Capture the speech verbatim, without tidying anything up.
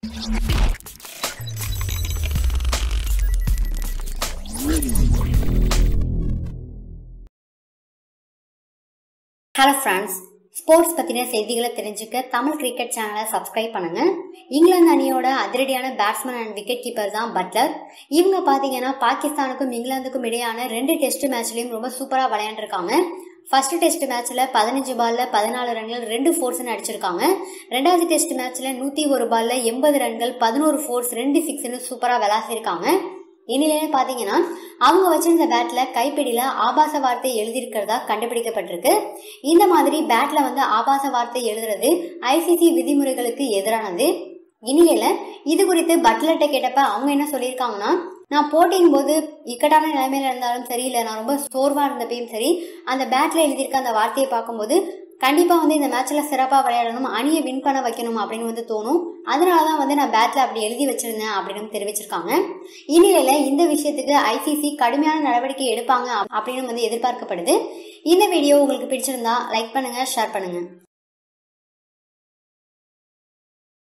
Hello friends, sports பத்தின செய்திகளை தெரிஞ்சுக்க தமிழ் கிரிக்கெட் சேனலை சப்ஸ்கிரைப் பண்ணுங்க. இங்கிலாந்து அணியோட அதிரடியான பேட்ஸ்மேன் அண்ட் விக்கெட் கீப்பர் தான் பட்லர். இவங்க பாத்தீங்கன்னா பாகிஸ்தானுக்கும் இங்கிலாந்துக்கும் இடையான ரெண்டு டெஸ்ட் மேட்ச்லயும் ரொம்ப சூப்பரா விளையாண்டுருக்காங்க. ஃபர்ஸ்ட் டெஸ்ட் மேட்ச்ல பதினஞ்சு பால்ல பதினாலு ரன்கள் ரெண்டு ஃபோர்ஸ் அடிச்சிருக்காங்க. ரெண்டாவது டெஸ்ட் மேட்ச்ல நூத்தி ஒரு பால்ல எண்பது ரன்கள் பதினோரு ஃபோர்ஸ் ரெண்டு சிக்ஸ்னு சூப்பரா விளாசிருக்காங்க. இனிலேயே பாத்தீங்கன்னா அவங்க வச்சிருந்த பேட்ல கைப்பிடியில ஆபாச வார்த்தை எழுதியிருக்கிறதா கண்டுபிடிக்கப்பட்டிருக்கு. இந்த மாதிரி பேட்ல வந்து ஆபாச வார்த்தை எழுதுறது ஐசிசி விதிமுறைகளுக்கு எதிரானது. இனிலேல இது குறித்து பட்லர்ட்ட கேட்டப்ப அவங்க என்ன சொல்லியிருக்காங்கன்னா, நான் போட்டியின் போது இக்கட்டான நிலைமையில இருந்தாலும் சரி, இல்ல நான் ரொம்ப சோர்வா இருந்தப்பையும் சரி, அந்த பேட்ல எழுதியிருக்க அந்த வார்த்தையை பார்க்கும்போது கண்டிப்பா வந்து இந்த மேட்ச்ல சிறப்பா விளையாடணும், அணியை வின் பண்ண வைக்கணும் அப்படின்னு வந்து தோணும். அதனாலதான் வந்து நான் பேட்ல அப்படி எழுதி வச்சிருந்தேன் அப்படின்னு தெரிவிச்சிருக்காங்க. இந்நிலையில இந்த விஷயத்துக்கு ஐசிசி கடுமையான நடவடிக்கை எடுப்பாங்க அப்படின்னு வந்து எதிர்பார்க்கப்படுது. இந்த வீடியோ உங்களுக்கு பிடிச்சிருந்தா லைக் பண்ணுங்க, ஷேர் பண்ணுங்க.